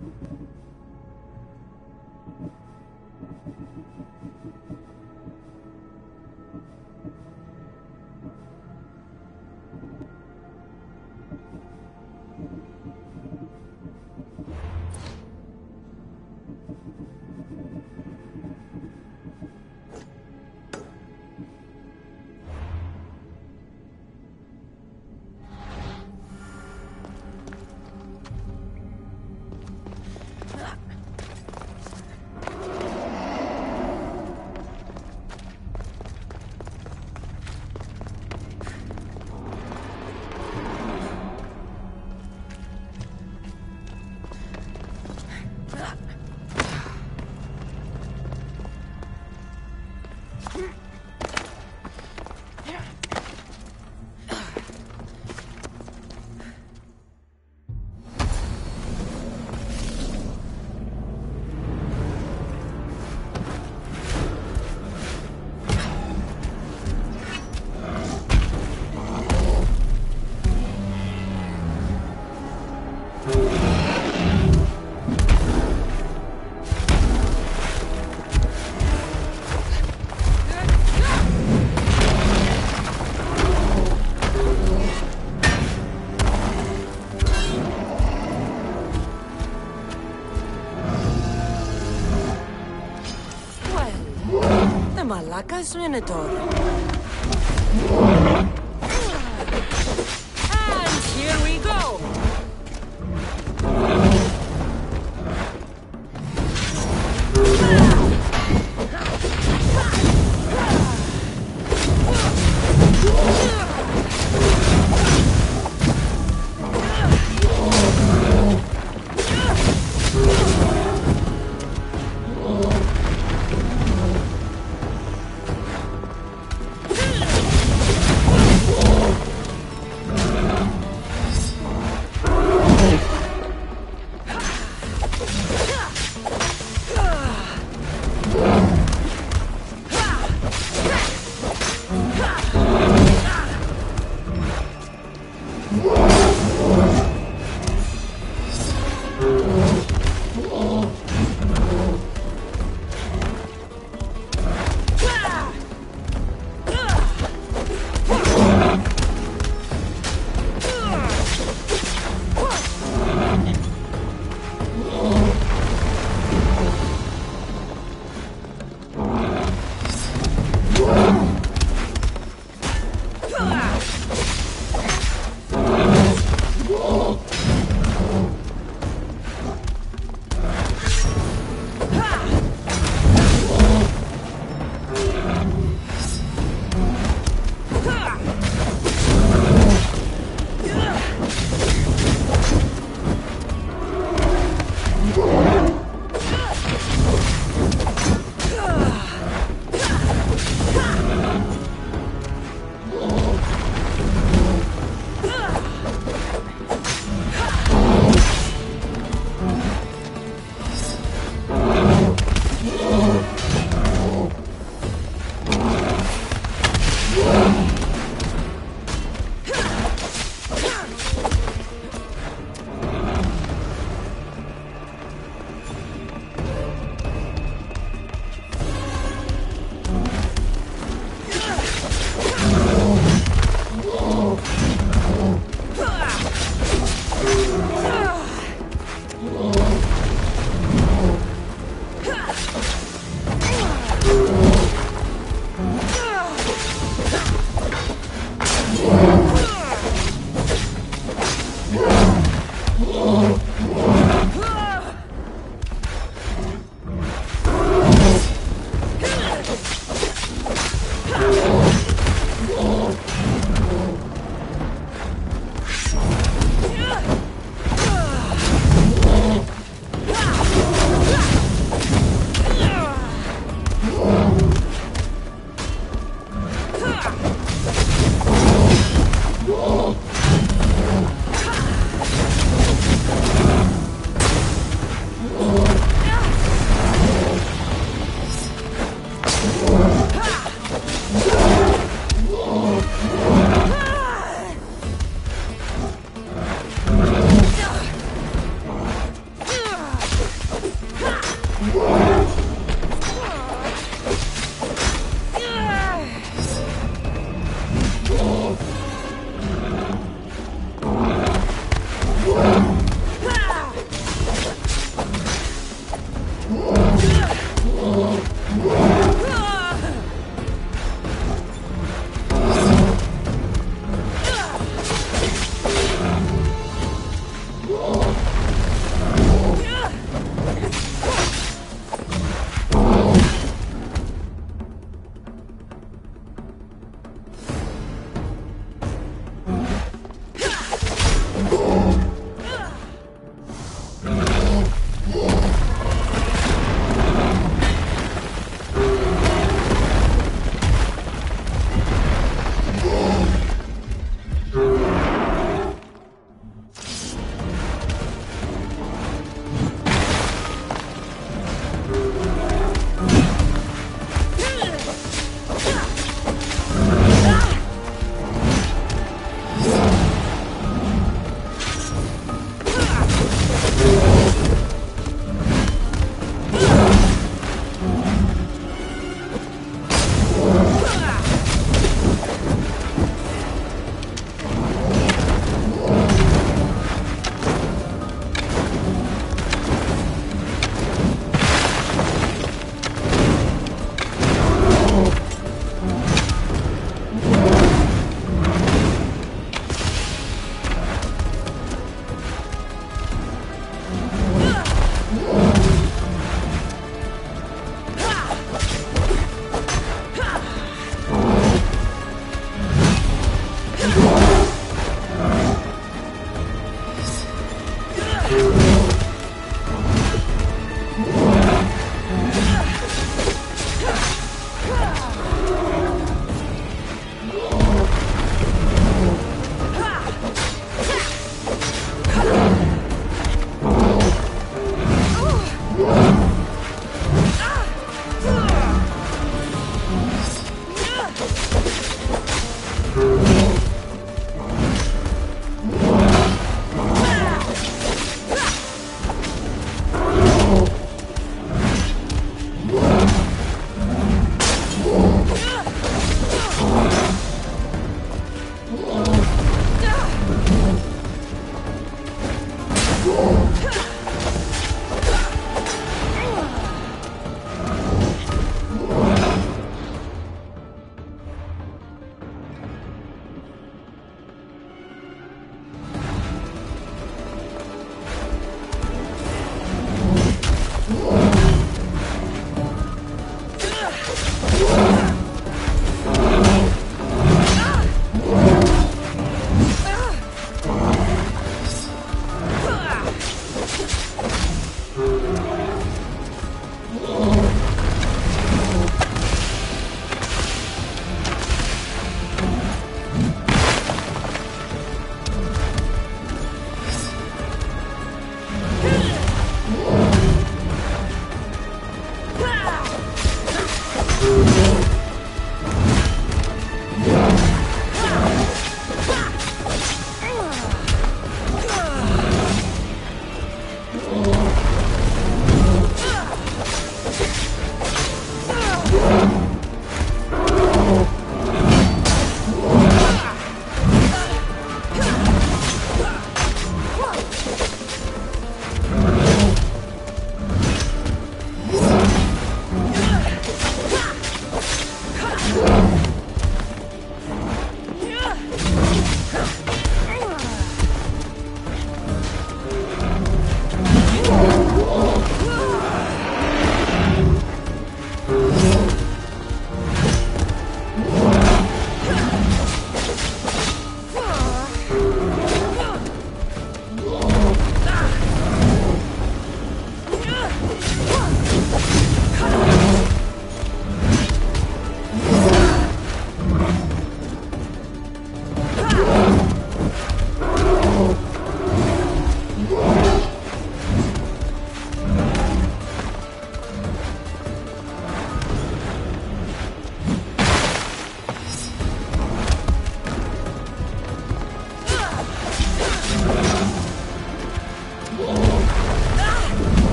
Malaka's minotaur. And here we go!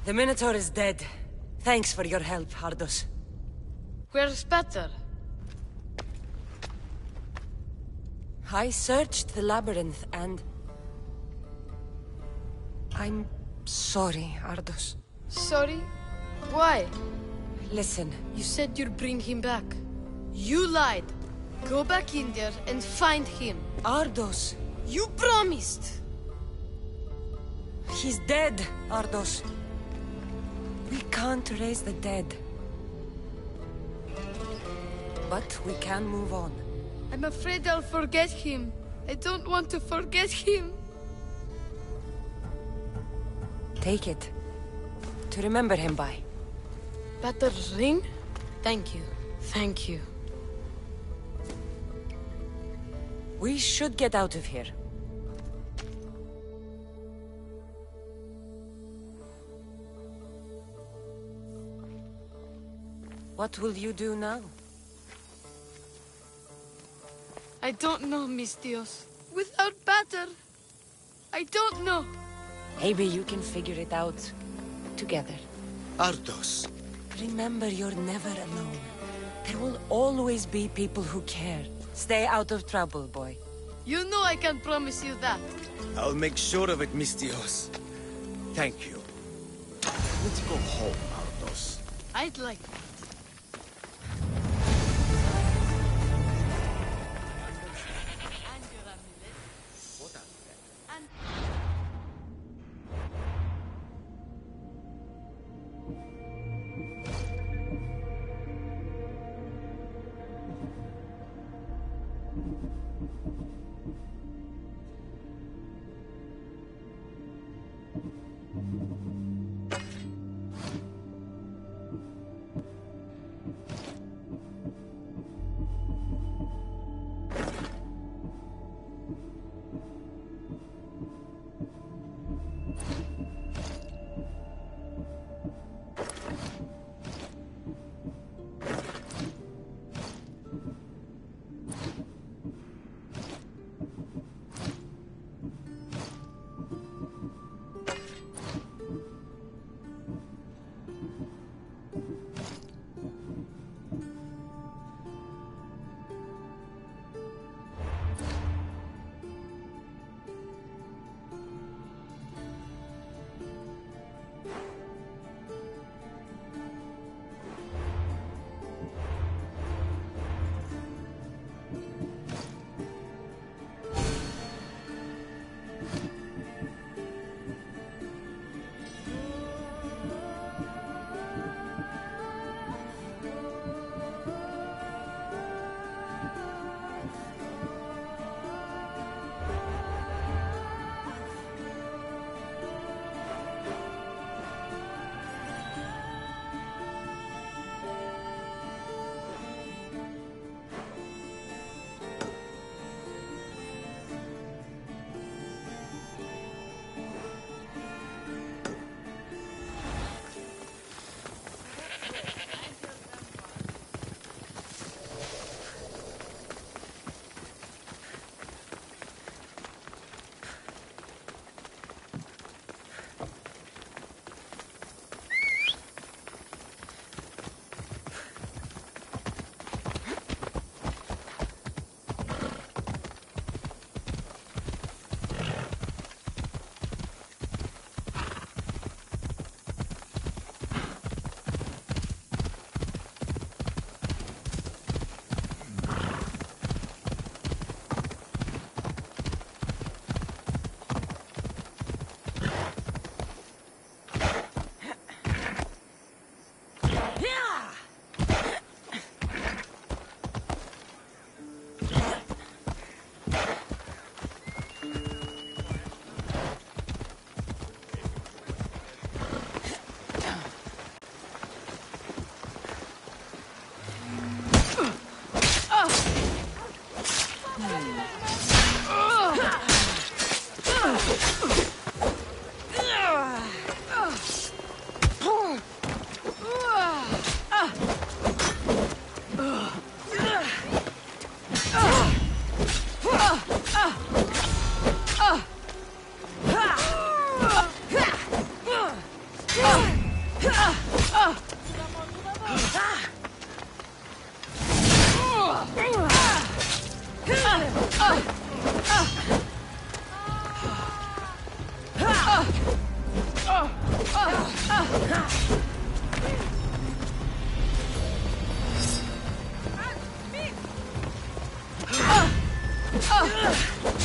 The Minotaur is dead. Thanks for your help, Ardos. Where's Peter? I searched the labyrinth and... I'm sorry, Ardos. Sorry? Why? Listen, You said you'd bring him back. You lied. Go back in there and find him. Ardos, You promised! he's dead, Ardos. We can't raise the dead. But we can move on. I'm afraid I'll forget him. I don't want to forget him. Take it. To remember him by. Peter's ring? Thank you. Thank you. We should get out of here. What will you do now? I don't know, Mis Dios. Without Peter, I don't know. Maybe you can figure it out together. Ardos. Remember, you're never alone. There will always be people who care. Stay out of trouble, boy. You know I can promise you that. I'll make sure of it, Mistios. Thank you. Let's go home, Ardos. I'd like that.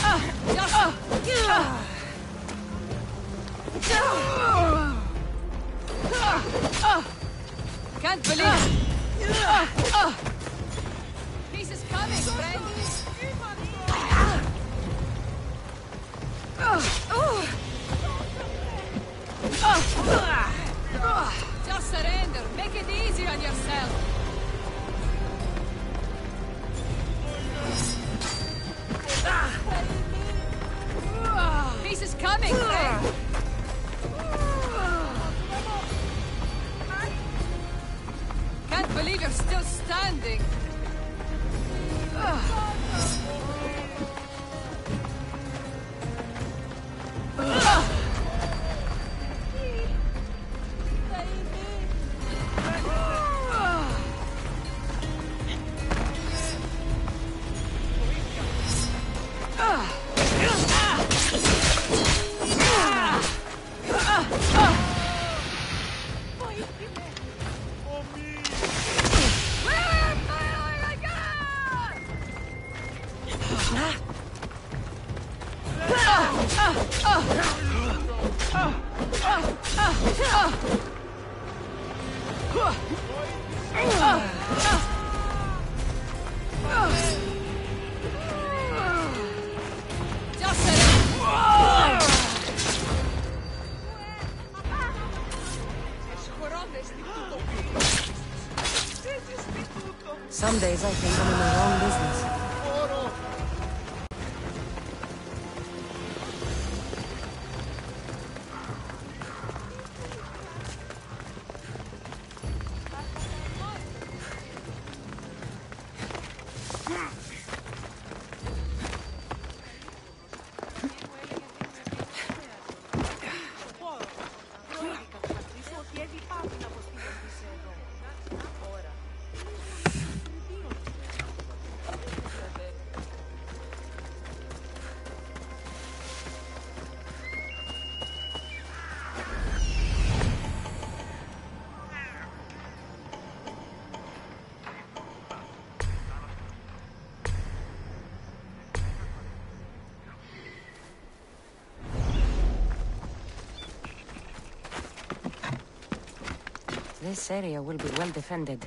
Can't believe it! Peace is coming, friend! Just surrender. Make it easy on yourself. Peace is coming, friend! Can't believe you're still standing. Some days I think I'm in the wrong business. This area will be well defended.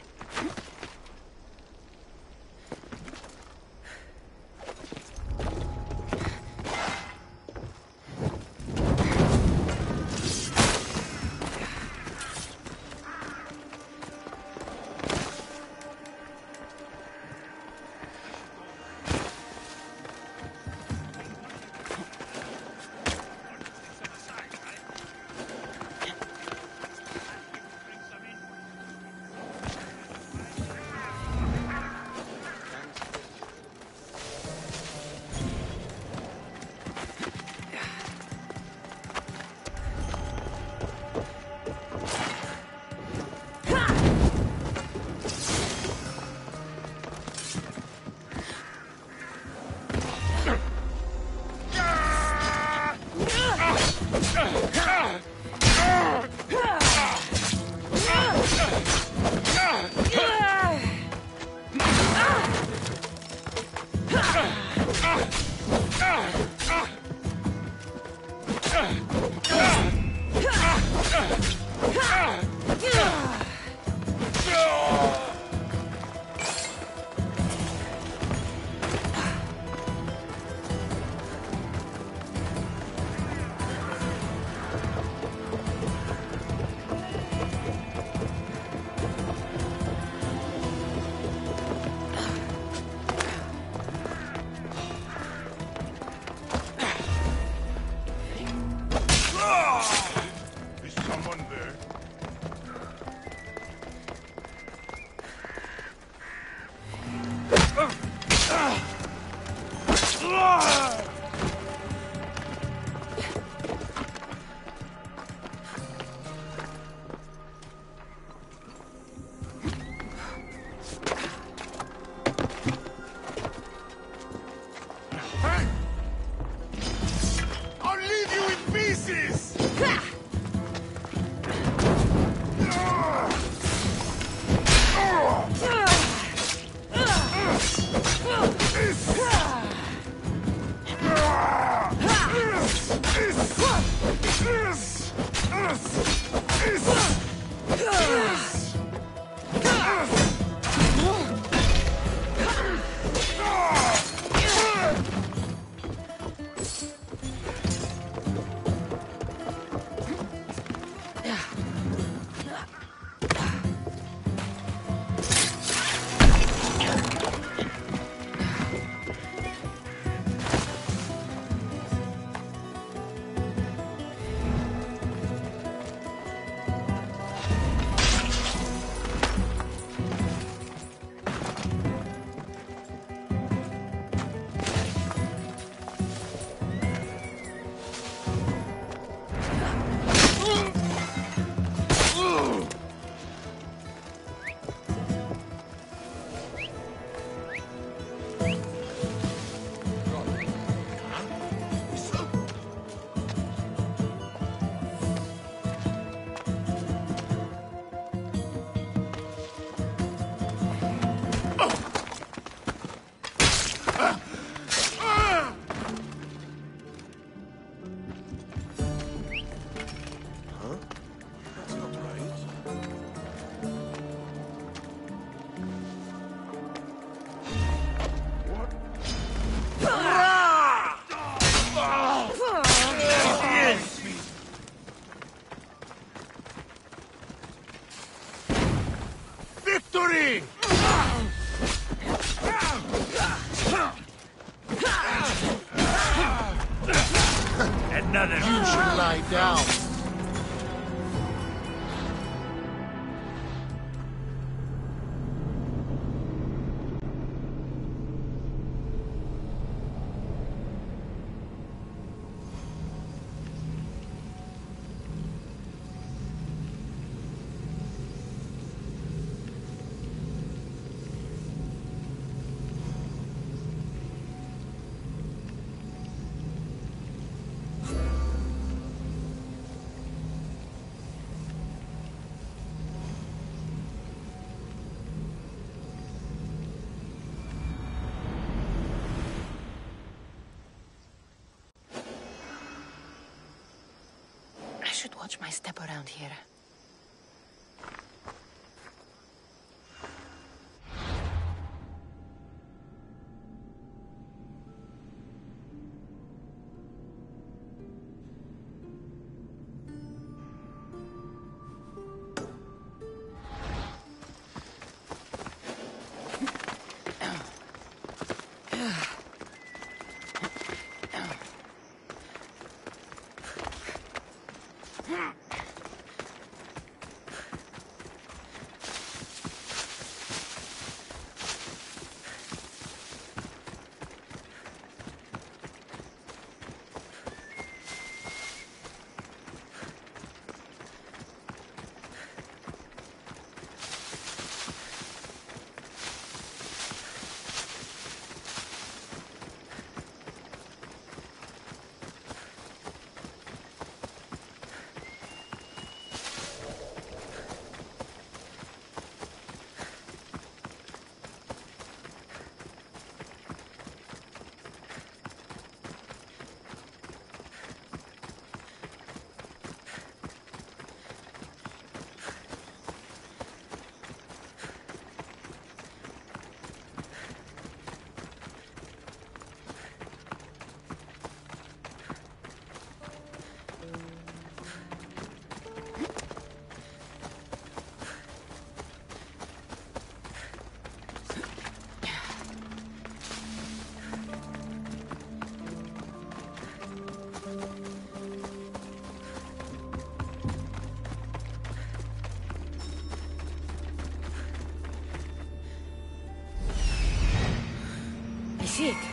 Victory! Another. You should lie down. I should watch my step around here. I see it.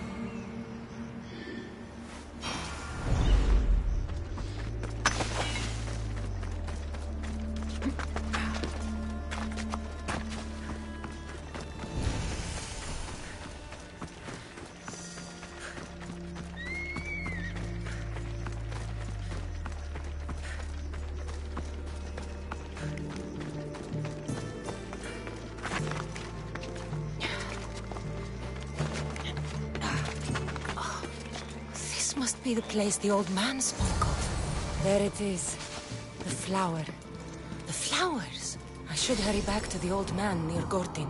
Must be the place the old man spoke of. There it is. The flower. The flowers! I should hurry back to the old man near Gortin.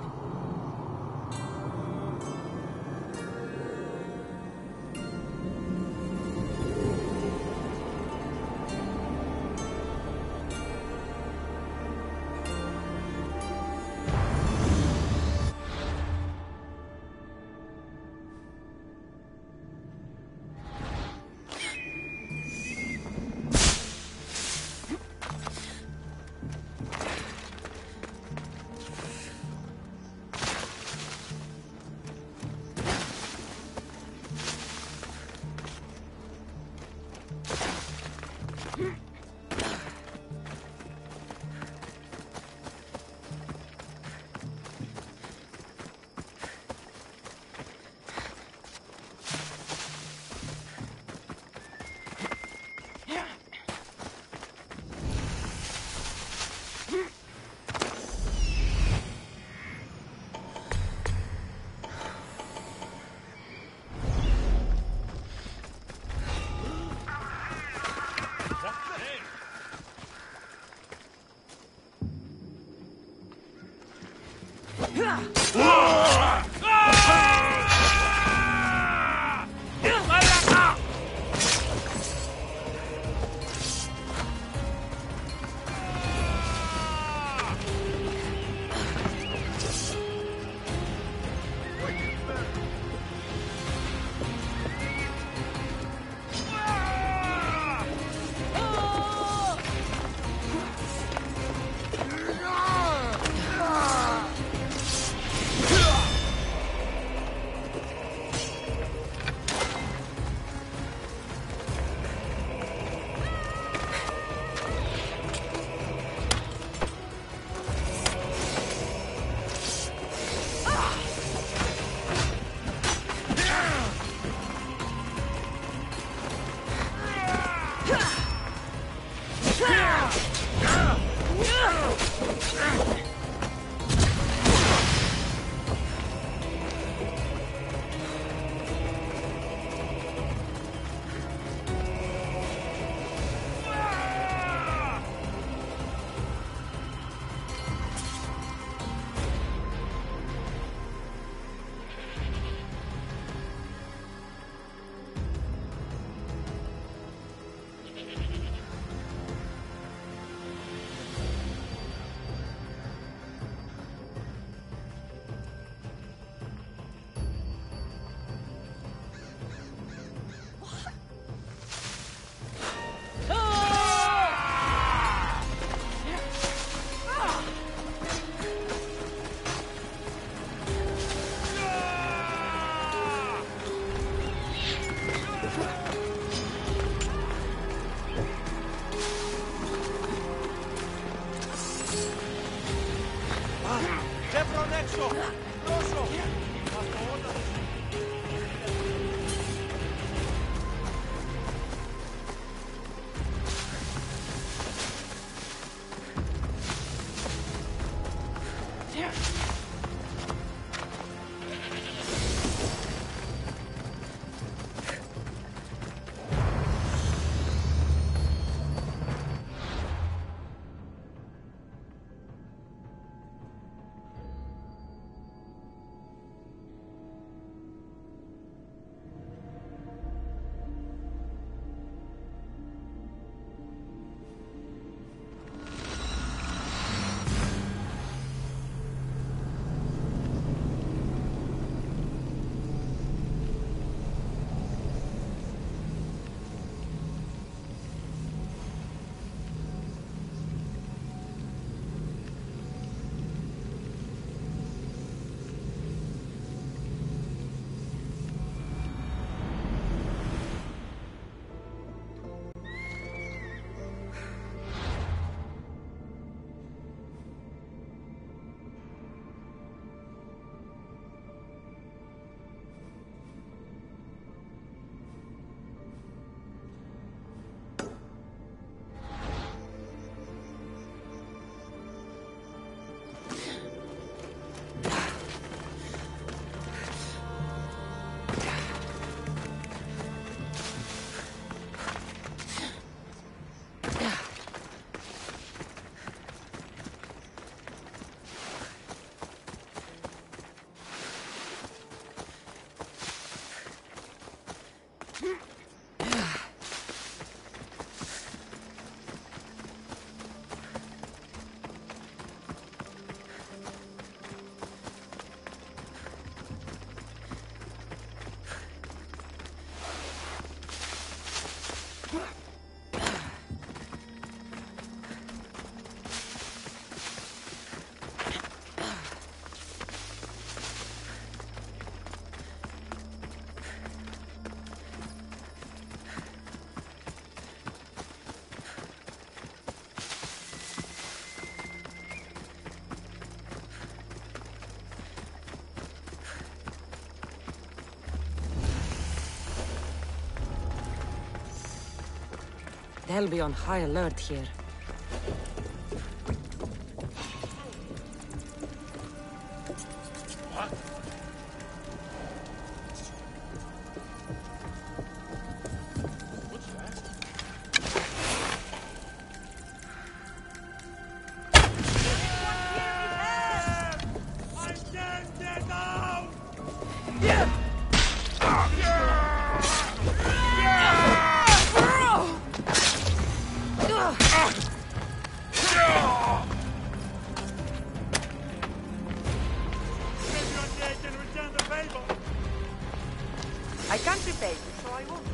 They'll be on high alert here. I can't repay you, so I won't.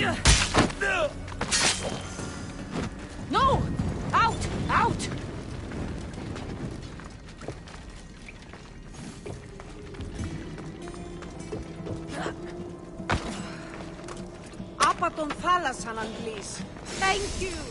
No! Out! Out! Apa τον θάλασσαν, Αγγλής. Thank you.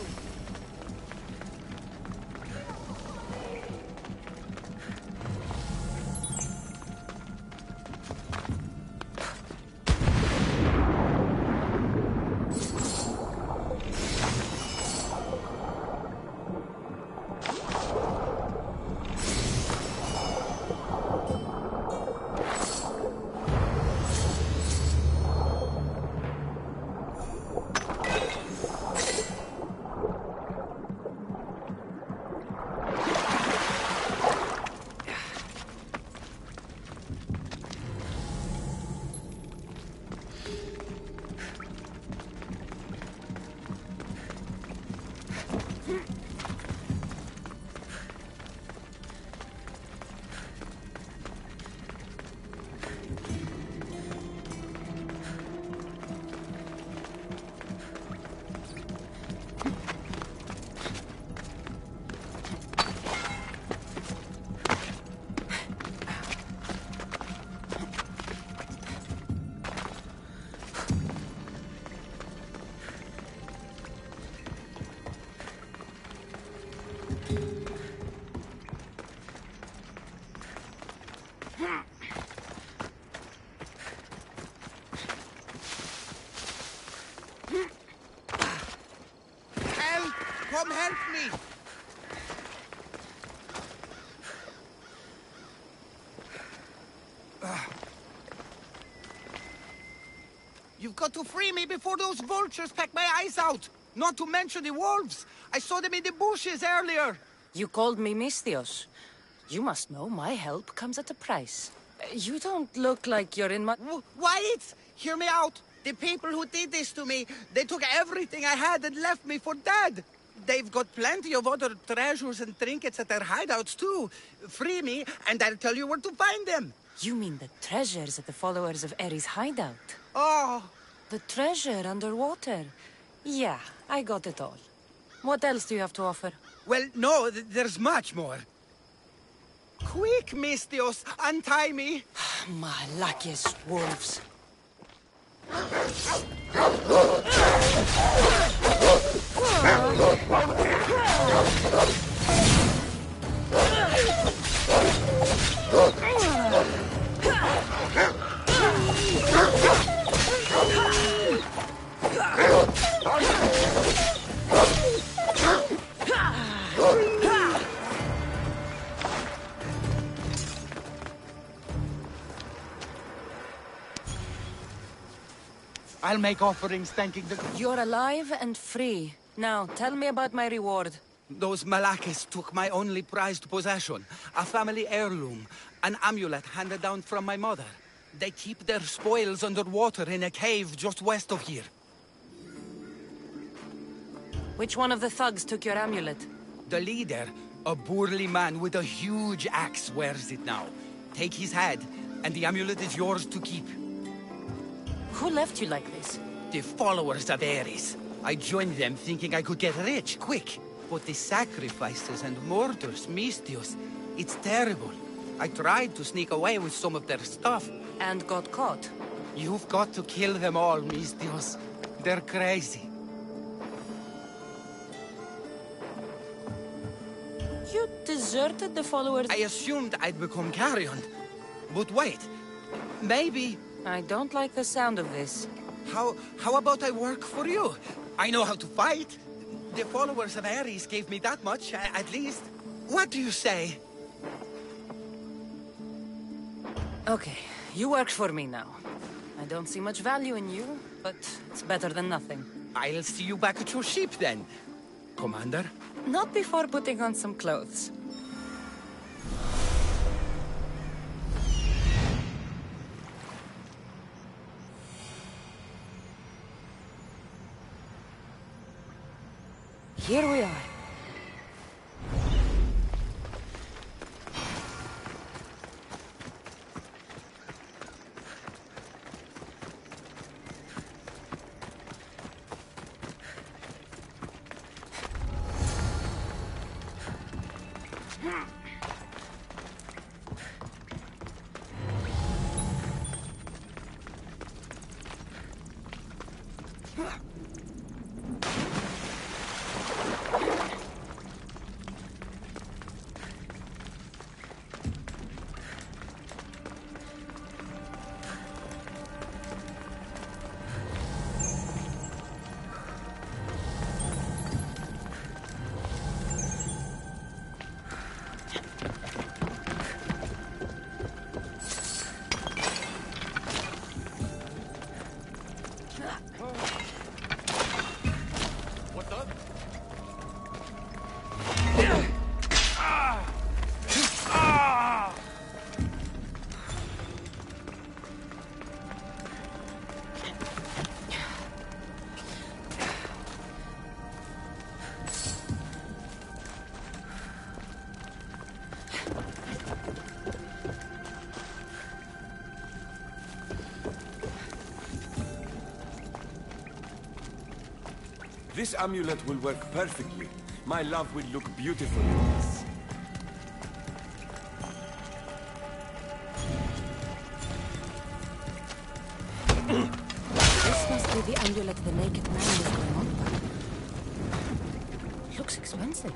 Help! Come help me! You've got to free me before those vultures peck my eyes out! Not to mention the wolves! I saw them in the bushes earlier! You called me Misthios. You must know my help comes at a price. You don't look like you're in my... Wait! Hear me out! The people who did this to me, they took everything I had and left me for dead! They've got plenty of other treasures and trinkets at their hideouts too. Free me, and I'll tell you where to find them! You mean the treasures at the followers of Eri's hideout? Oh! The treasure underwater? Yeah, I got it all. What else do you have to offer? Well, no, there's much more. Quick, Misthios, untie me! My luckiest wolves. I'll make offerings thanking the... You're alive and free. Now, tell me about my reward. Those Malakis took my only prized possession, a family heirloom, an amulet handed down from my mother. They keep their spoils underwater in a cave just west of here. Which one of the thugs took your amulet? The leader, a burly man with a huge axe, wears it now. Take his head, and the amulet is yours to keep. Who left you like this? The followers of Ares. I joined them thinking I could get rich, quick. But the sacrifices and murders, Misthios, it's terrible. I tried to sneak away with some of their stuff. And got caught. You've got to kill them all, Misthios. They're crazy. You deserted the followers... I assumed I'd become carrion. But wait, maybe... I don't like the sound of this. How about I work for you? I know how to fight. The followers of Ares gave me that much, at least. What do you say? Okay, you work for me now. I don't see much value in you, but it's better than nothing. I'll see you back at your ship then, Commander. Not before putting on some clothes. Here we are. This amulet will work perfectly. My love will look beautiful in this. This must be the amulet the naked man was going on about. Looks expensive.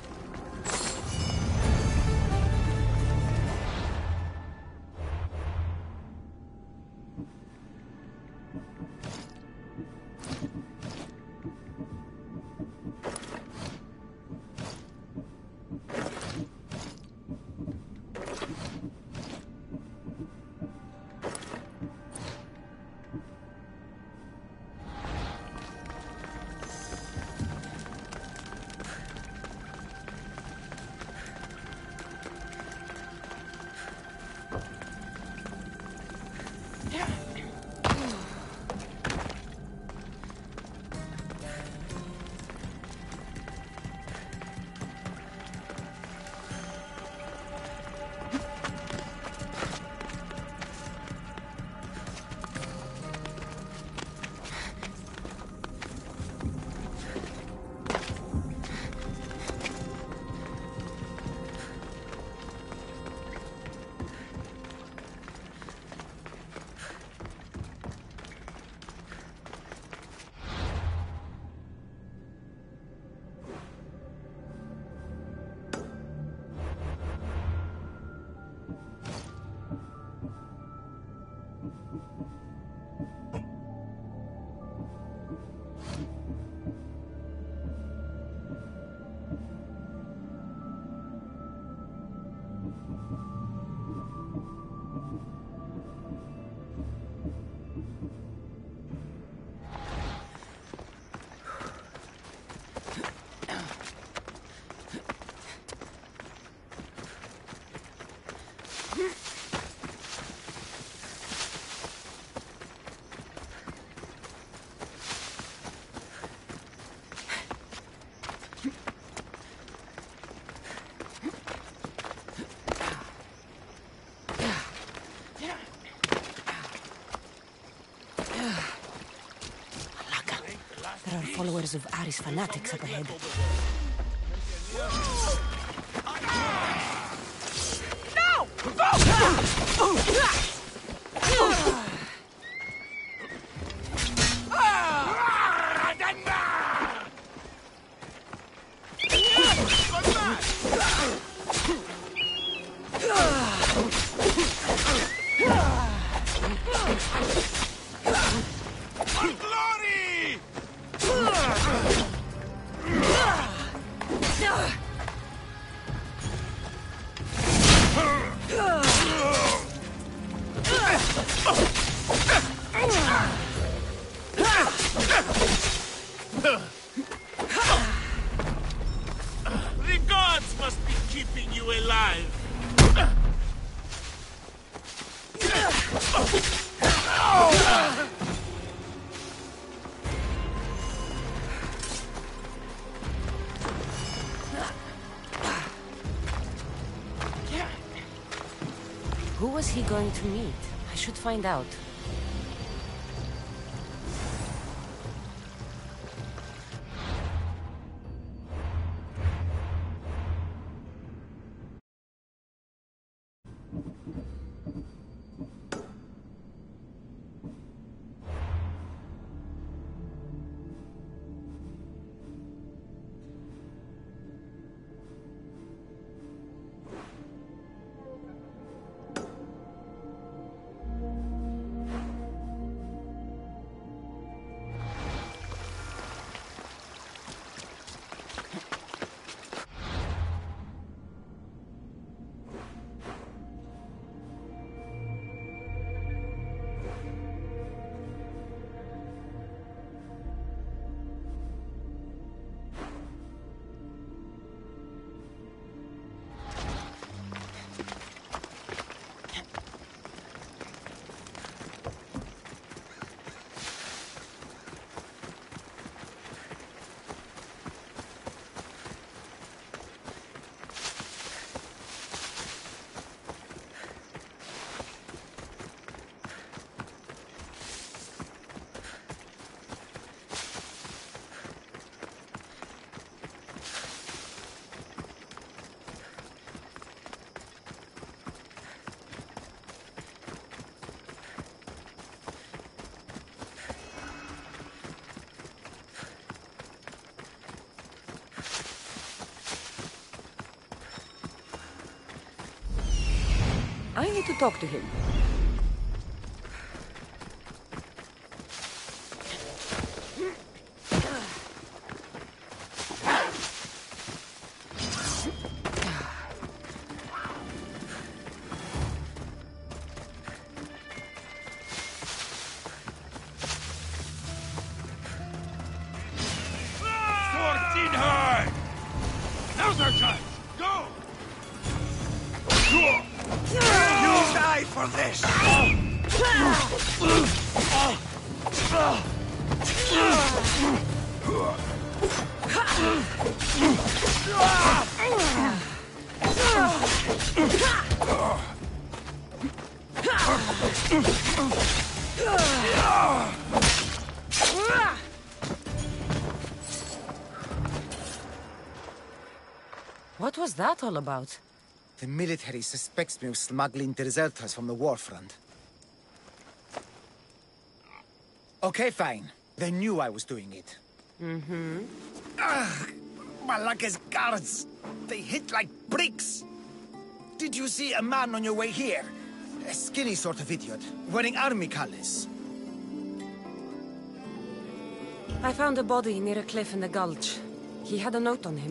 There are followers of Aris fanatics up ahead. No! Go! The gods must be keeping you alive. Who was he going to meet? I should find out. to talk to him. Swords in her! Now's our chance! Go! You'll die for this! What was that all about? The military suspects me of smuggling deserters from the war front. Okay, fine. They knew I was doing it. Mm-hmm. Ugh! Malaka's guards! They hit like bricks! Did you see a man on your way here? A skinny sort of idiot, wearing army colors. I found a body near a cliff in the gulch. He had a note on him.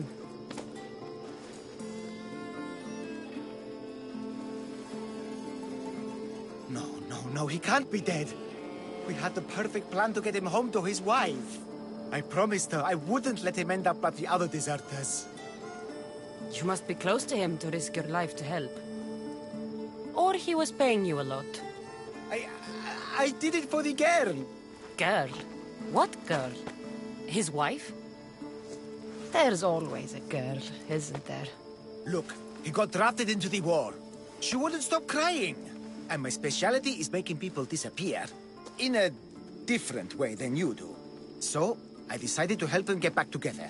No, he can't be dead. We had the perfect plan to get him home to his wife. I promised her I wouldn't let him end up like the other deserters. You must be close to him to risk your life to help. Or he was paying you a lot. I did it for the girl. Girl? What girl? His wife? There's always a girl, isn't there? Look, he got drafted into the war. She wouldn't stop crying. And my specialty is making people disappear. In a different way than you do. So, I decided to help them get back together.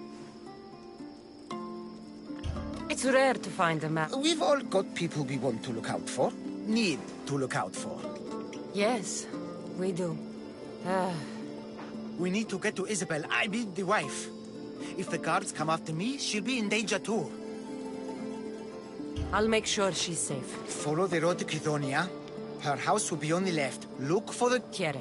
It's rare to find a man. We've all got people we want to look out for. Need to look out for. Yes, we do. We need to get to Isabel, I mean the wife. If the guards come after me, she'll be in danger too. I'll make sure she's safe. Follow the road to Kidonia. Her house will be on the left. Look for the... Quiere.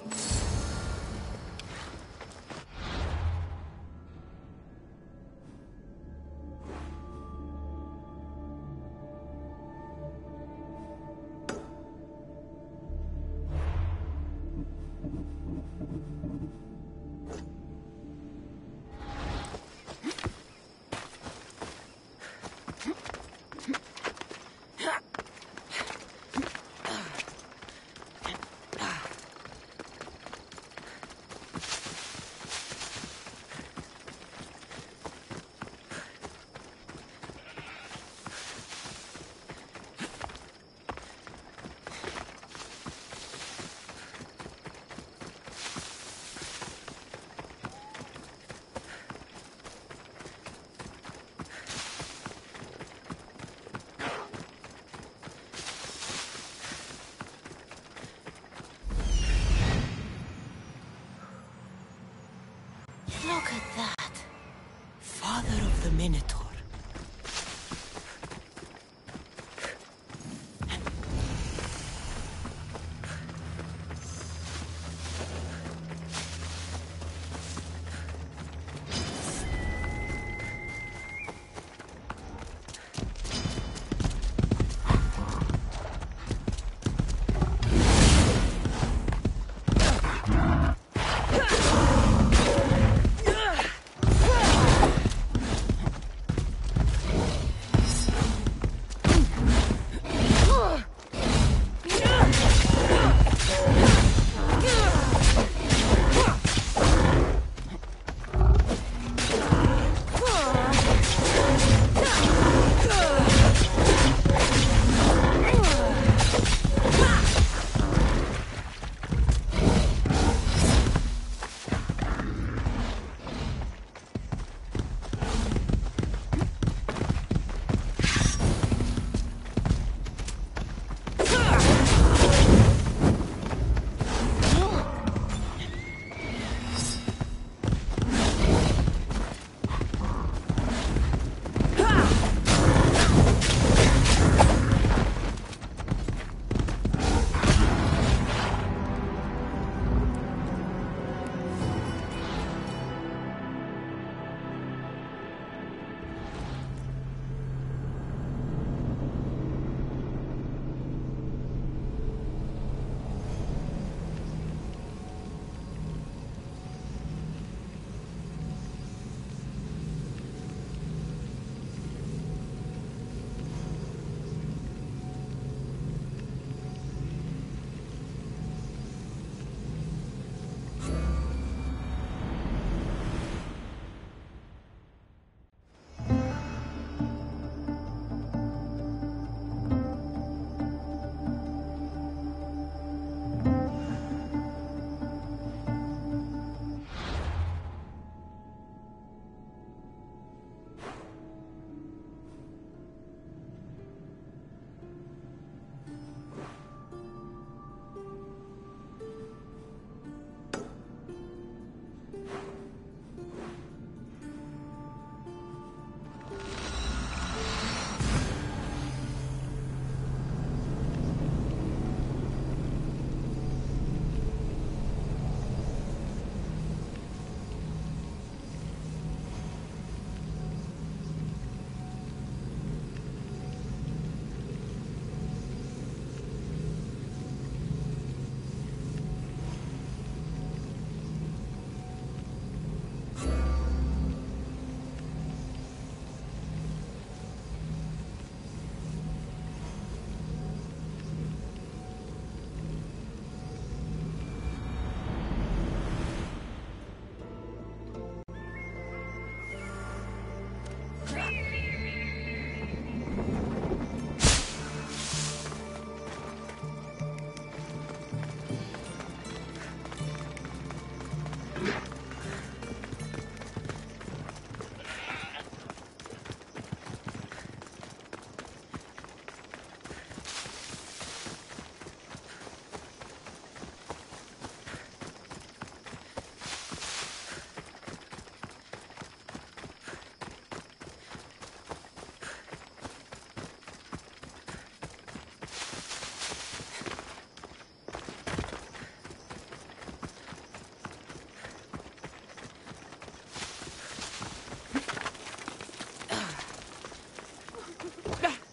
Look at that. Father of the Minotaur.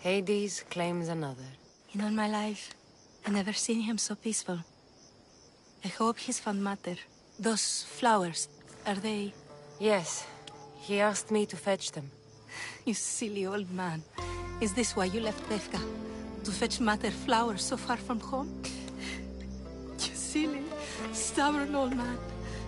Hades claims another. In all my life, I never seen him so peaceful. I hope he's found matter. Those flowers, are they... Yes. He asked me to fetch them. You silly old man. Is this why you left Befka? To fetch matter flowers so far from home? You silly, stubborn old man.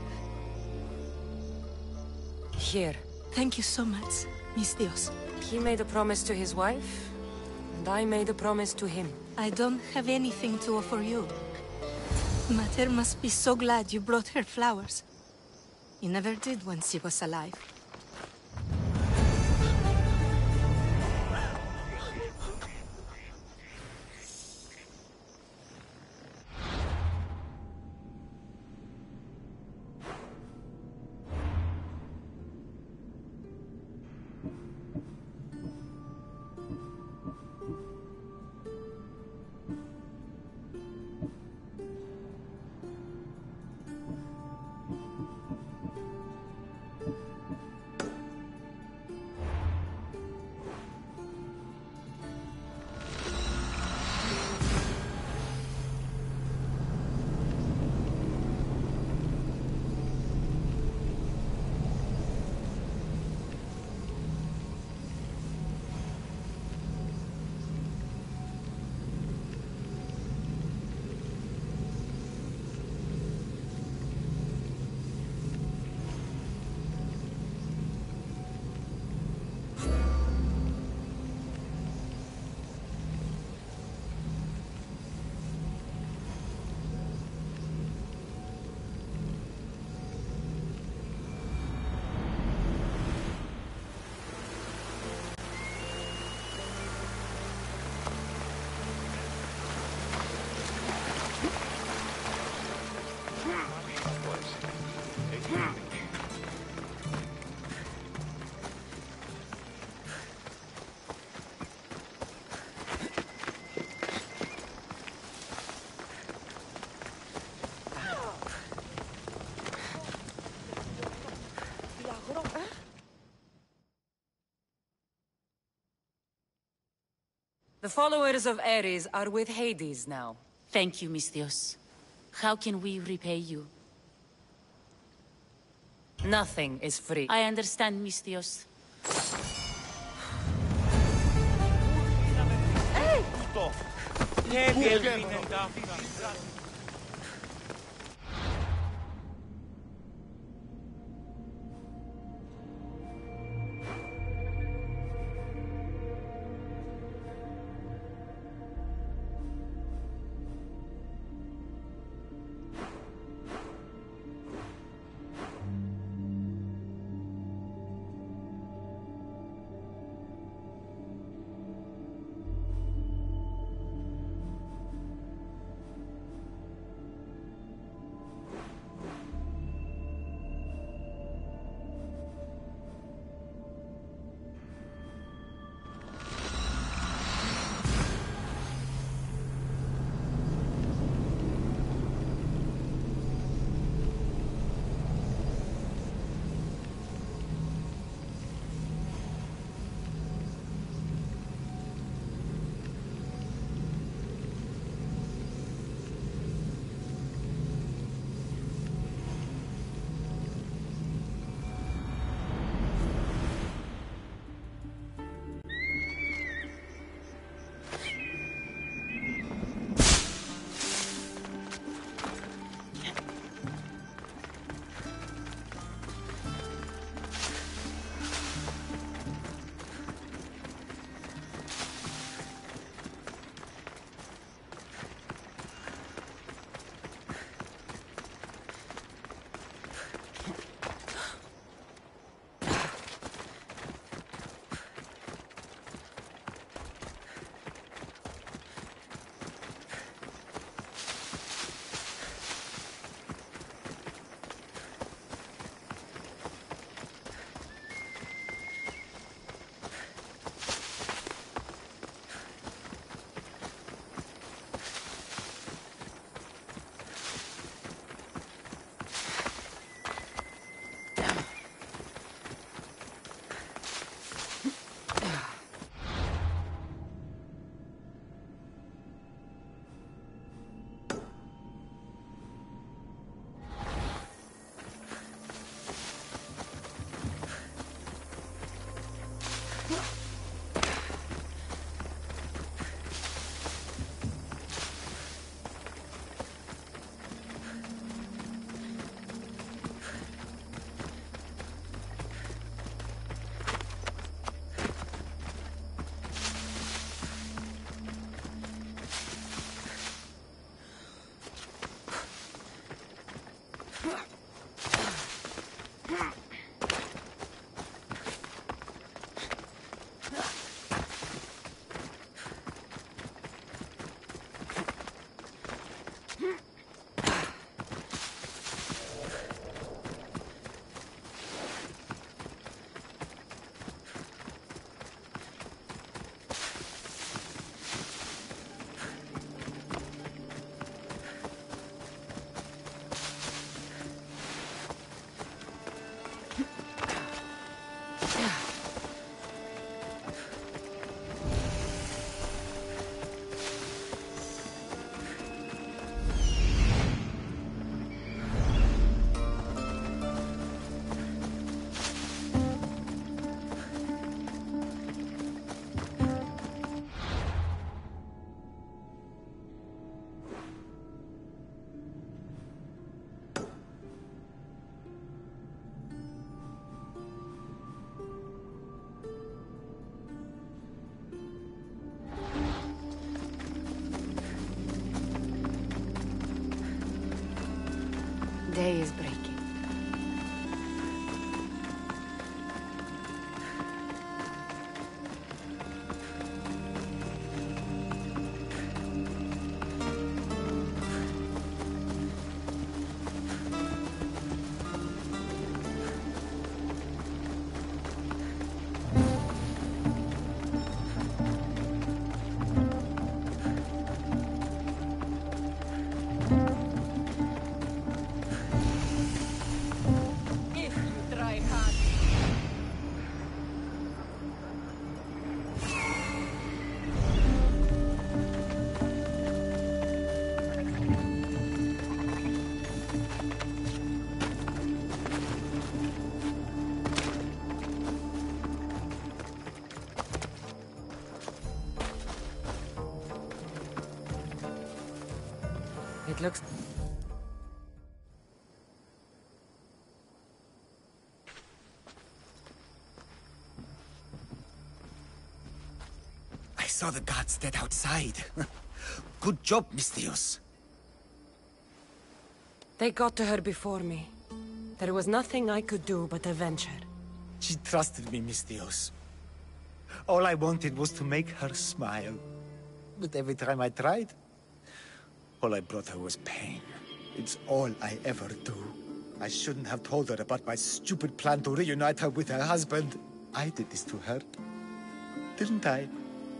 Here. Thank you so much, mis Dios. He made a promise to his wife, and I made a promise to him. I don't have anything to offer you. Mater must be so glad you brought her flowers. You never did when she was alive. The followers of Ares are with Hades now. Thank you, mis Dios. How can we repay you? Nothing is free. I understand, mis Dios. Day is breaking. If you try hard. It looks... I saw the guards dead outside. Good job, Mistios. They got to her before me. There was nothing I could do but avenge her. She trusted me, Mistios. All I wanted was to make her smile. But every time I tried, all I brought her was pain. It's all I ever do. I shouldn't have told her about my stupid plan to reunite her with her husband. I did this to her. Didn't I?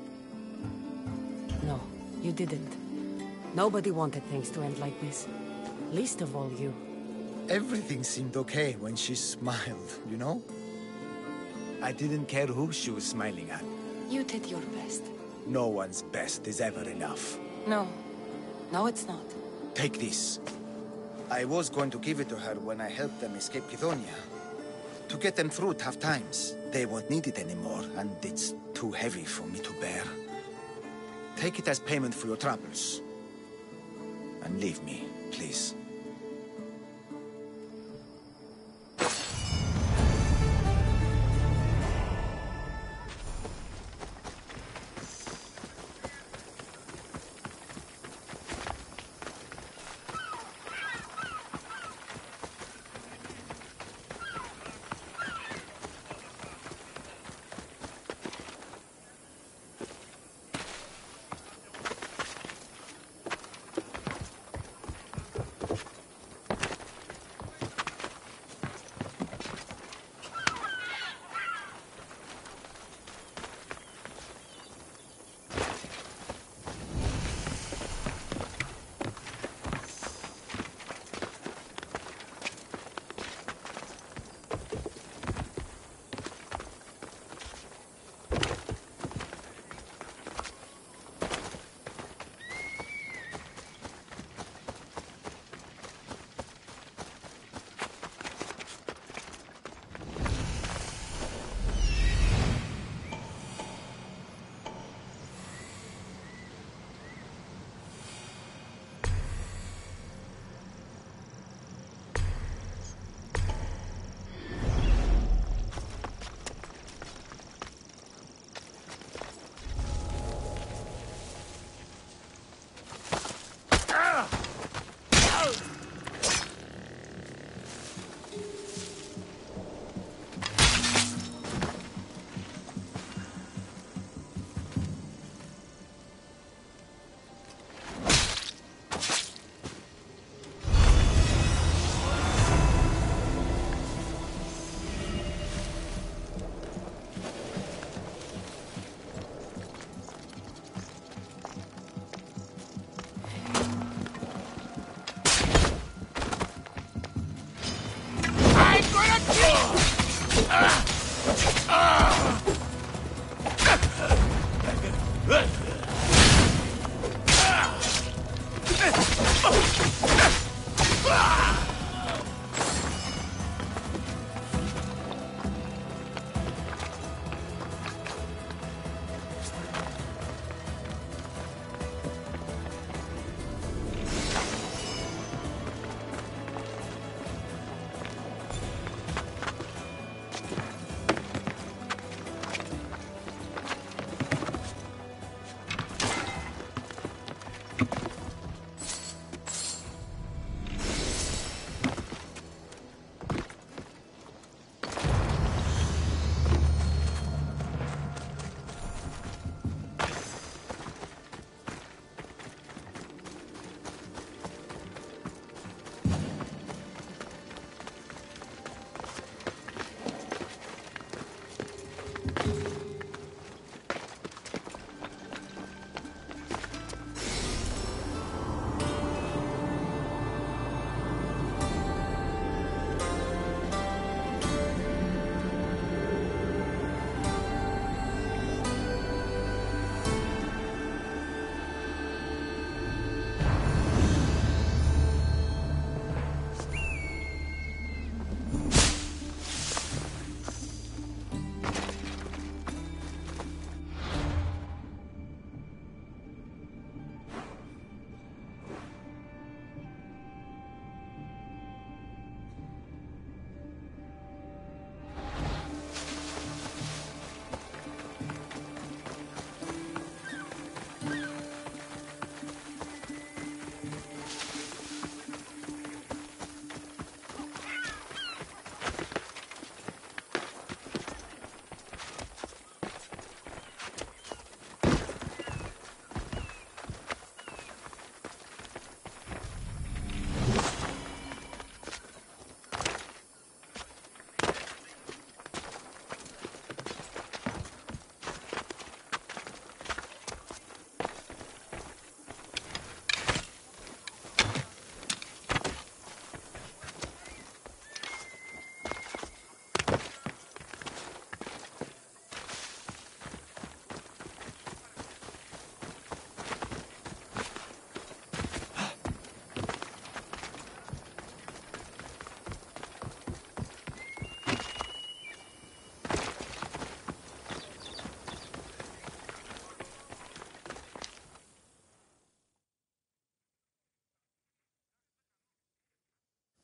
No, you didn't. Nobody wanted things to end like this. Least of all you. Everything seemed okay when she smiled, you know? I didn't care who she was smiling at. You did your best. No one's best is ever enough. No. No, it's not. Take this. I was going to give it to her when I helped them escape Kithonia. To get them through tough times. They won't need it anymore, and it's too heavy for me to bear. Take it as payment for your troubles. And leave me, please.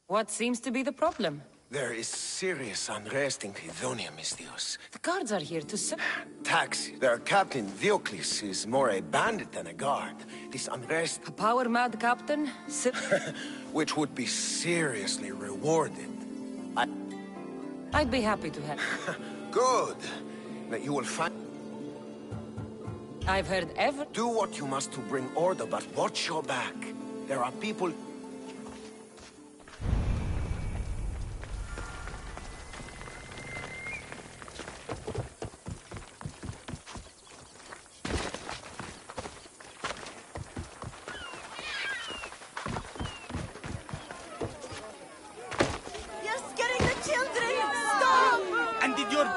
What seems to be the problem? There is serious unrest in Cladonia, Mistios. The guards are here to Tax. Their captain, Diocles, is more a bandit than a guard. This unrest... A power-mad captain? which would be seriously rewarded. I'd be happy to help. Good. That you will find... I've heard Do what you must to bring order, but watch your back. There are people... You're scaring the children! Stop! And did your...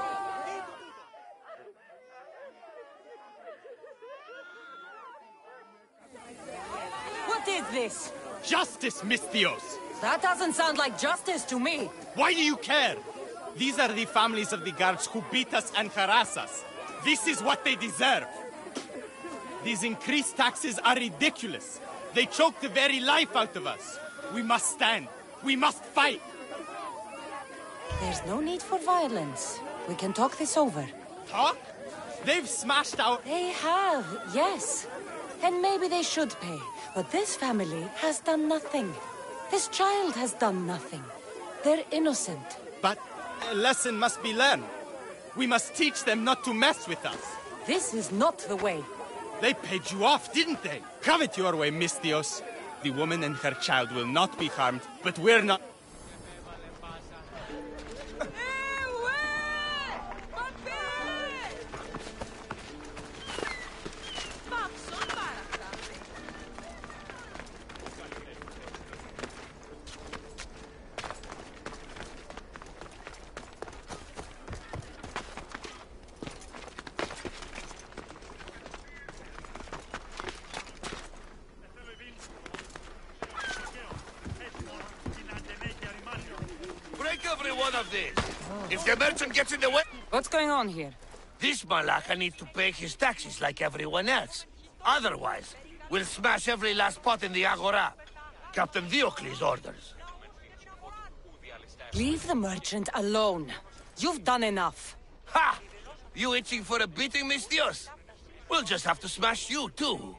What is this? Justice, Mistios! That doesn't sound like justice to me. Why do you care? These are the families of the guards who beat us and harass us. This is what they deserve. These increased taxes are ridiculous. They choke the very life out of us. We must stand. We must fight. There's no need for violence. We can talk this over. Talk? They've smashed our... They have, yes. And maybe they should pay. But this family has done nothing. This child has done nothing. They're innocent. But a lesson must be learned. We must teach them not to mess with us. This is not the way. They paid you off, didn't they? Have it your way, Mistios. The woman and her child will not be harmed, but we're not... Break every one of these. If the merchant gets in the way... What's going on here? This Malaka needs to pay his taxes like everyone else. Otherwise, we'll smash every last pot in the Agora. Captain Diocles orders. Leave the merchant alone. You've done enough. Ha! You itching for a beating, Mistios? We'll just have to smash you, too.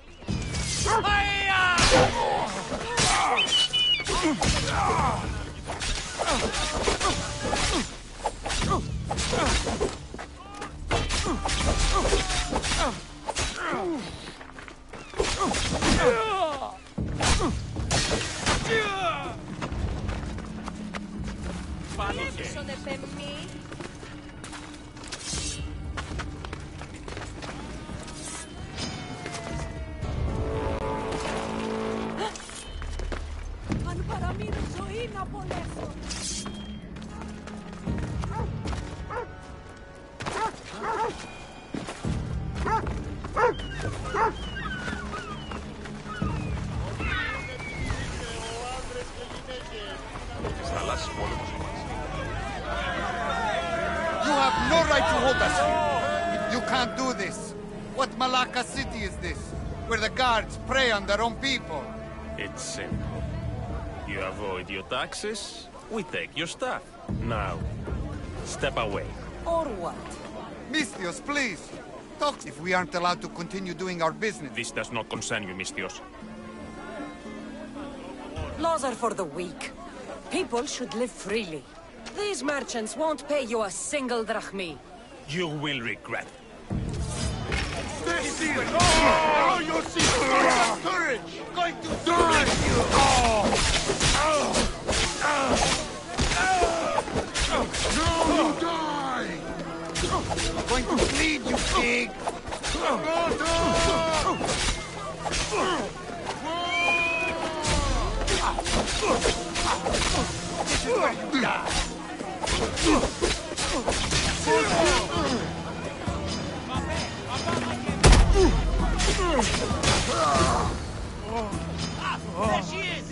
Αν παραμείνω ζωή να απολέσω. You have no right to hold us here. You can't do this. What Malacca city is this? Where the guards prey on their own people. It's simple. You avoid your taxes, we take your stuff. Now, step away. Or what? Mistios, please. Talk if we aren't allowed to continue doing our business. This does not concern you, Mistios. Laws are for the weak. People should live freely. These merchants won't pay you a single drachmi. You will regret it. Oh, you see courage! Going to die! No, die! I'm going to bleed, you pig! This is where you die! There she is!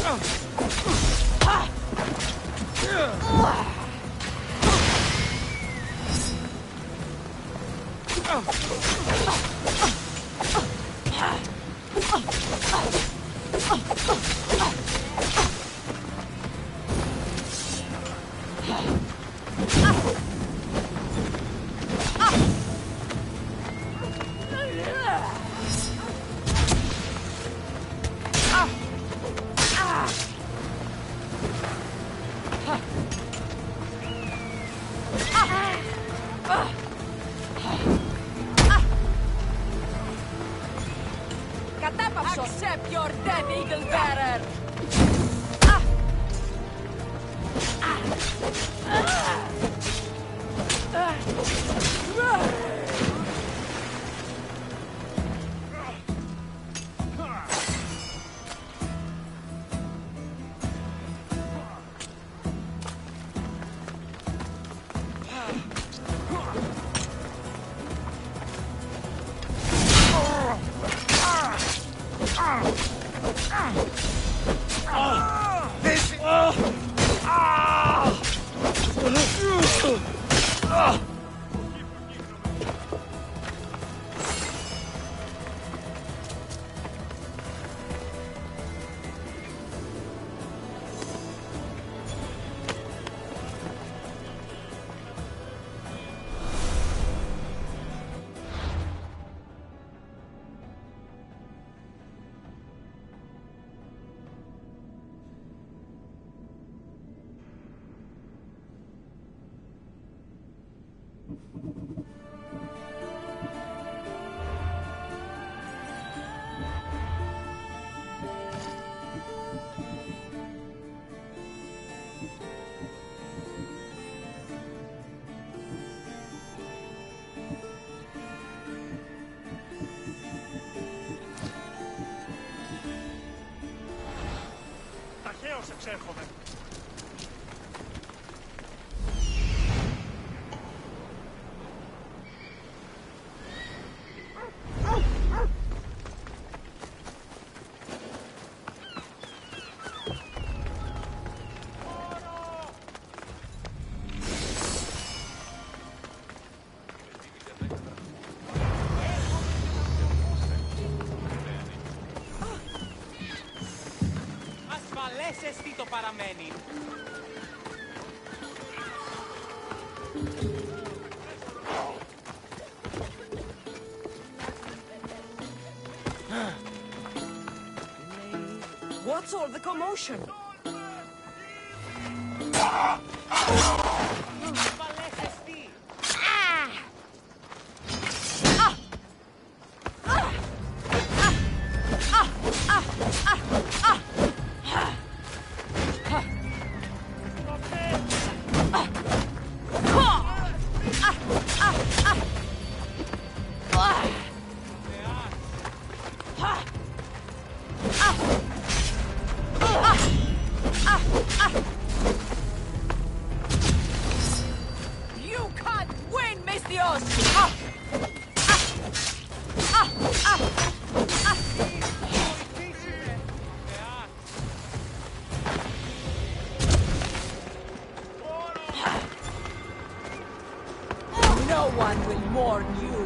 Accept your death, Eagle Bearer! Ταχαίως εξέρχομαι. Ασφαλές εστί το παραμένει. What's all the commotion? Ασφαλές εστί. You can't win, Misthios! No one will mourn you.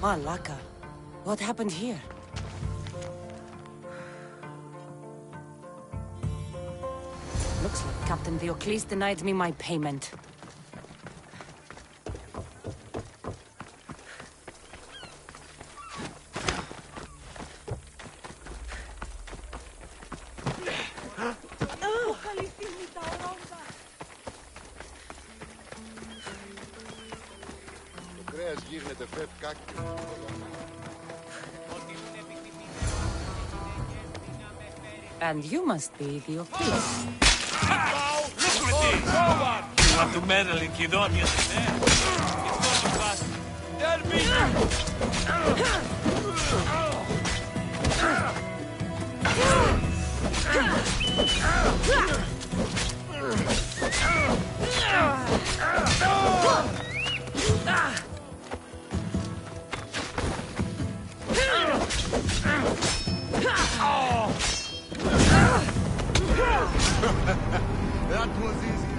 Malaka. What happened here? Looks like Captain Diocles denied me my payment. And you must be Diocles. You want to meddle in Kidonia's affairs? It's going to cost you. Tell me! That was easier.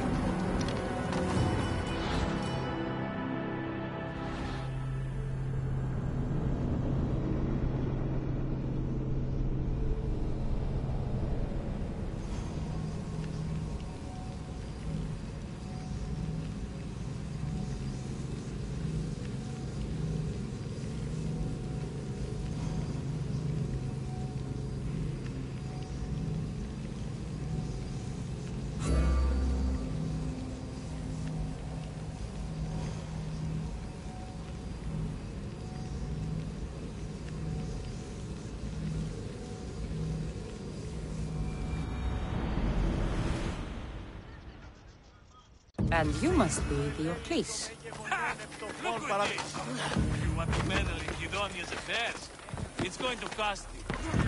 And you must be Diocles. Look at this! You want to meddle in Kidonia's affairs? It's going to cost you.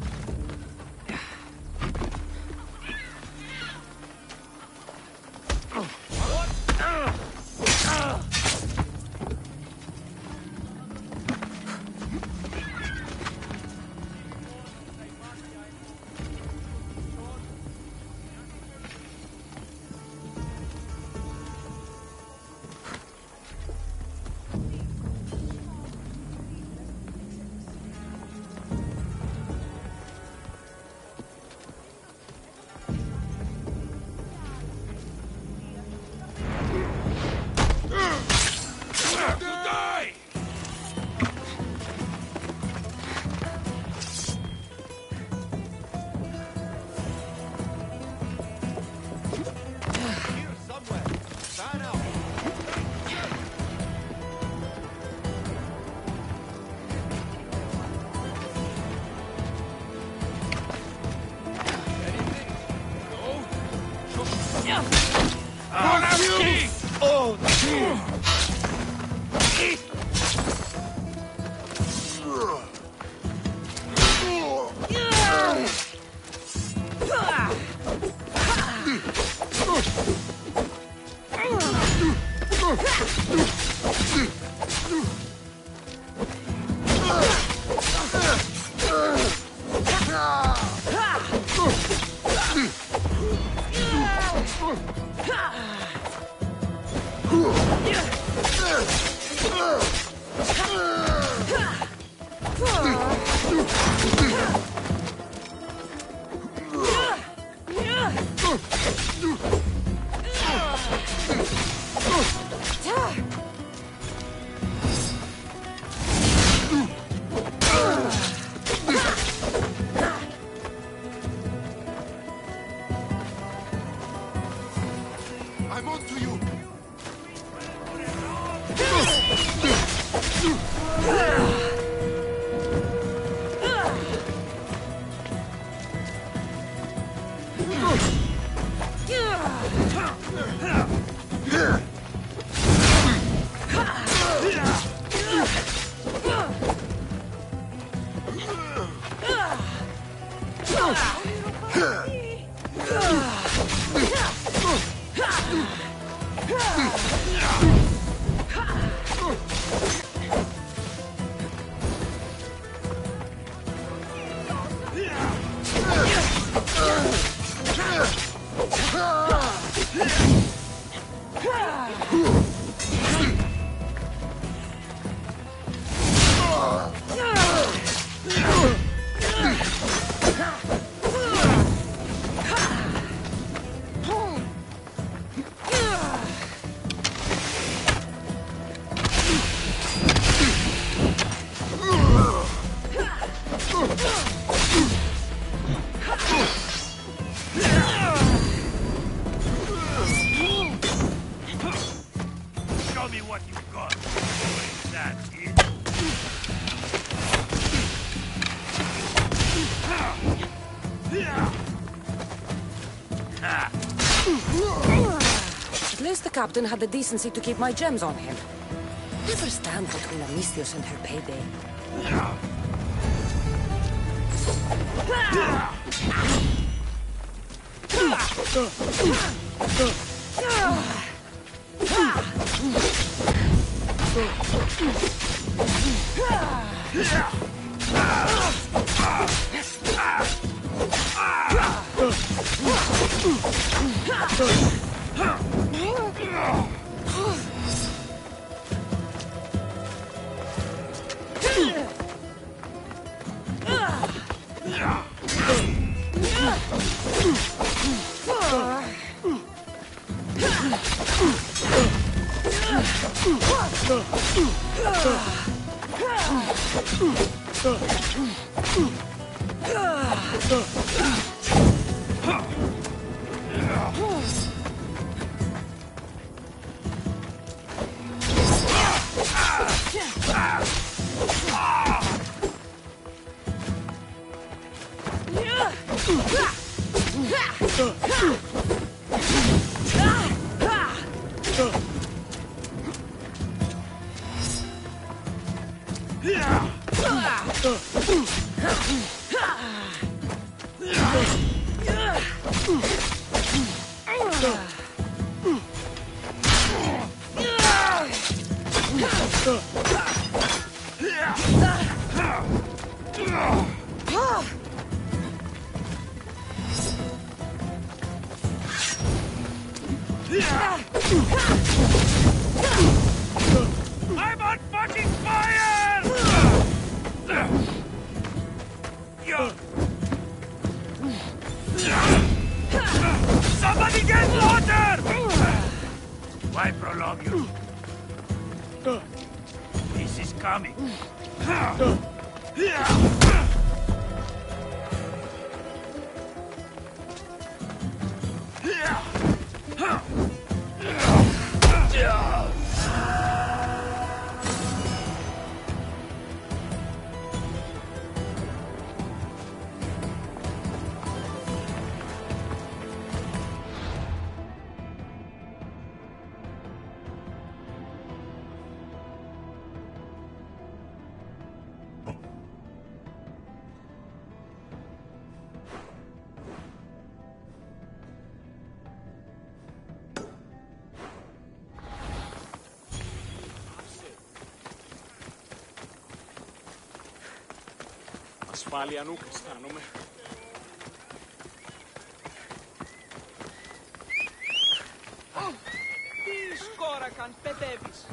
I'm on to you. what you got. Bring that in. At least the captain had the decency to keep my gems on him. Never stand between Amisthios and her payday. I'm on fucking fire! Somebody get water! Why prolong you? This is coming. Ασφάλεια νουκ αισθάνομαι. Τι σκόρακαν, παιδεύεις.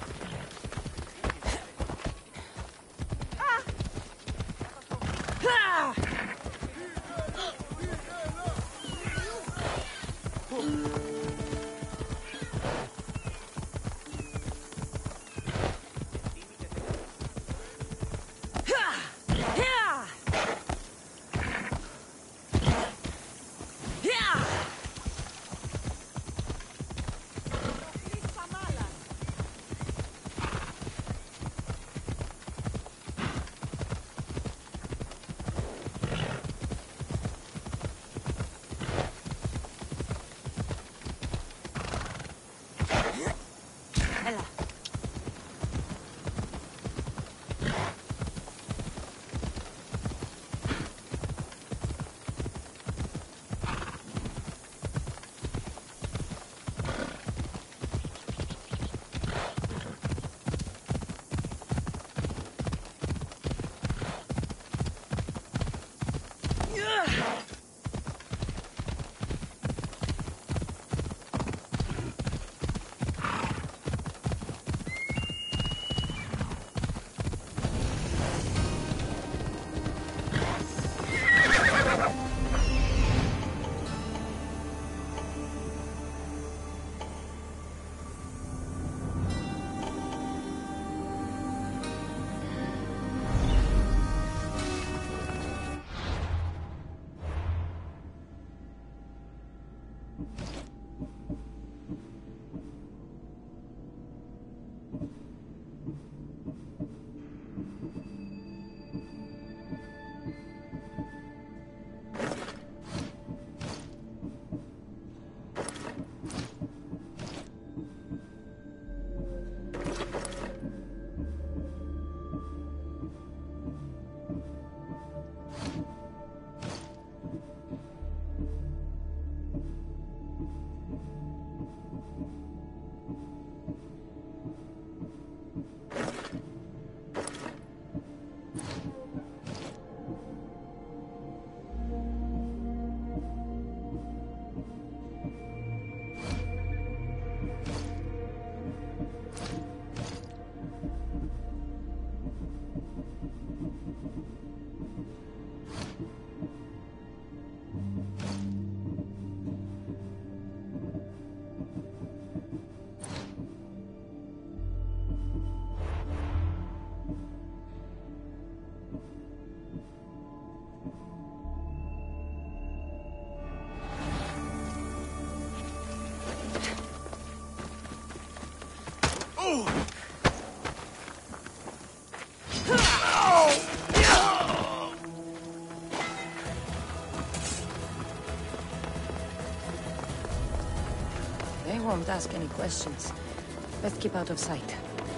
They won't ask any questions. Let's keep out of sight.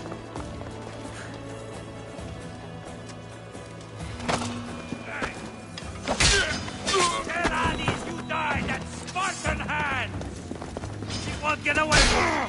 Get away!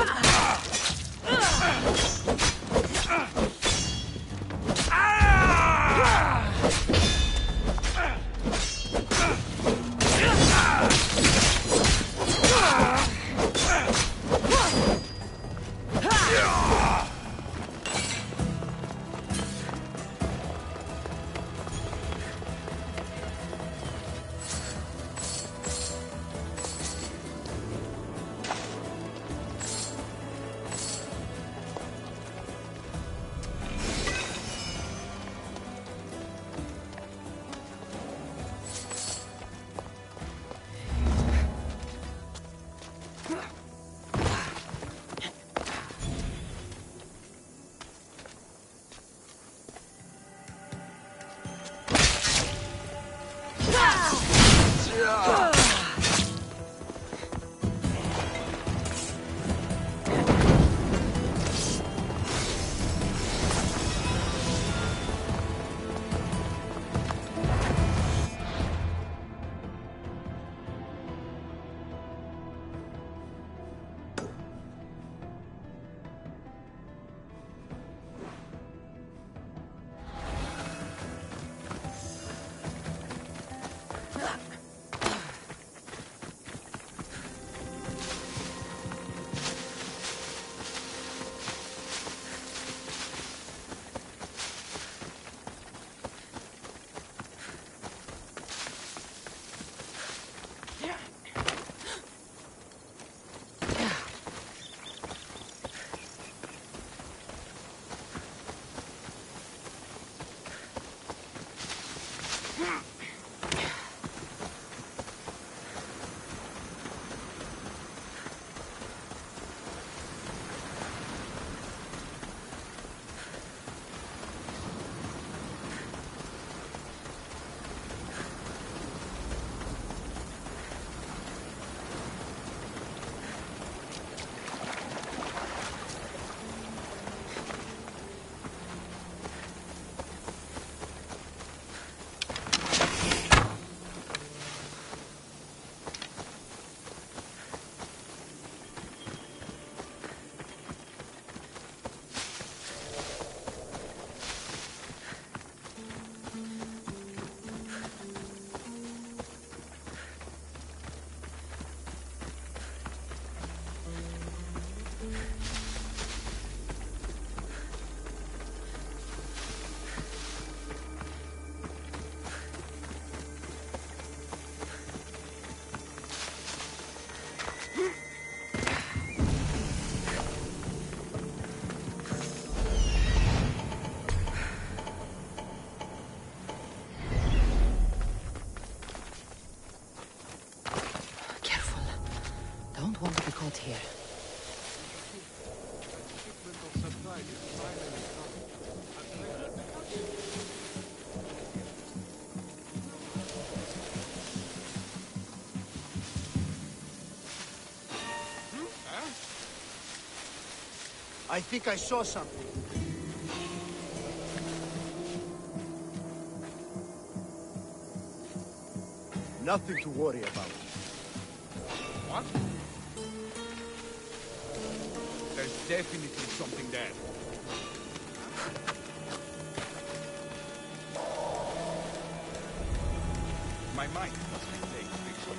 Don't want to be caught here. I think I saw something. Nothing to worry about. What? There's definitely something there. My mind doesn't take pictures.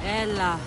Ella.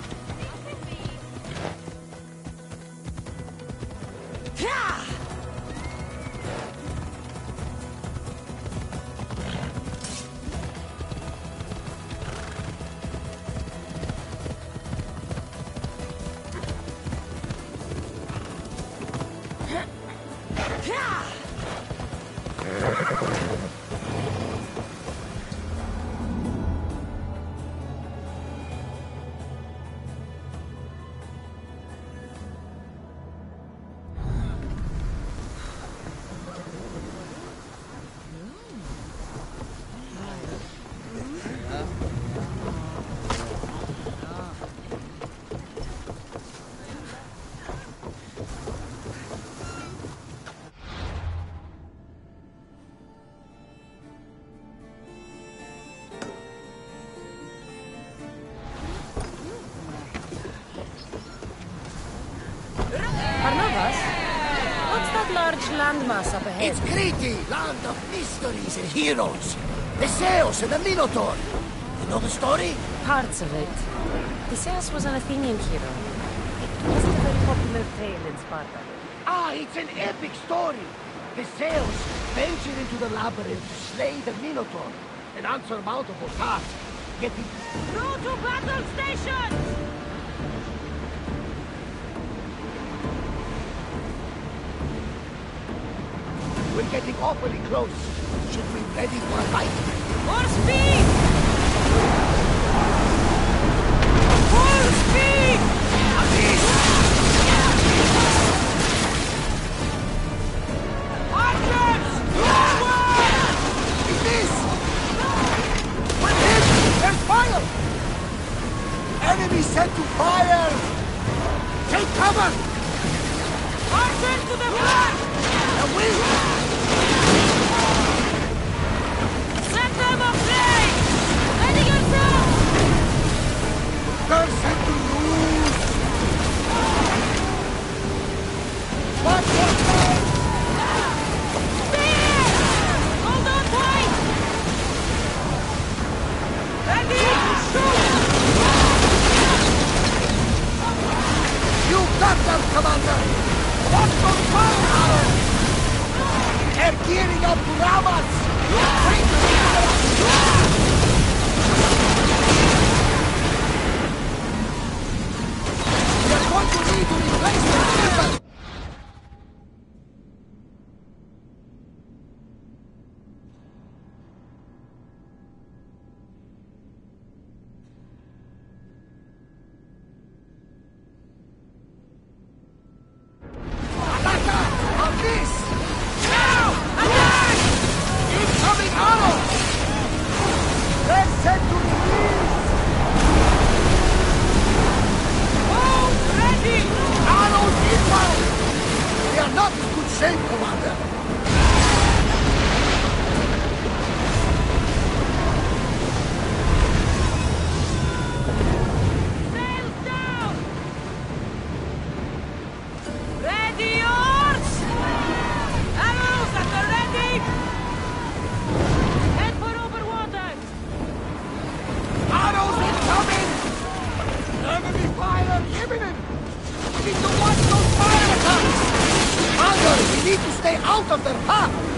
What's that large landmass up ahead? It's Crete, land of mysteries and heroes. Theseus and the Minotaur. You know the story? Parts of it. Theseus was an Athenian hero. It wasn't a very popular tale in Sparta. Ah, it's an epic story. Theseus ventured into the labyrinth to slay the Minotaur and answer multiple tasks. Getting Through to battle stations! We're getting awfully close. Should we be ready for a fight? More speed! Full speed! Archers! Forward! Is this? We're hit! There's fire! Enemy set to fire! Take cover! Archers to the front! And we... Set them aflame! Ready yourself! They're set to lose! Watch your back! Speed! Hold on tight! Ready to shoot! You got them, Commander! Watch those fire arrows! They're gearing up to ram us! Bring them together! We're going to need to replace the shipment! Attacker! On this! Now! Attack! Incoming arrows! They're set to release! All ready! Arrows inbound! We are not in good shape, Commander. Sails down! Ready, yours! Arrows at the ready! Head for over water! Arrows incoming! Enemy fire imminent! We need to watch those fire attacks! Commander, we need to stay out of their path!